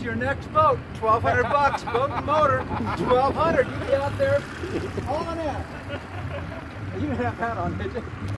your next boat. 1,200 bucks, boat and motor. 1,200. You get out there, all on that. You didn't have that on, did you?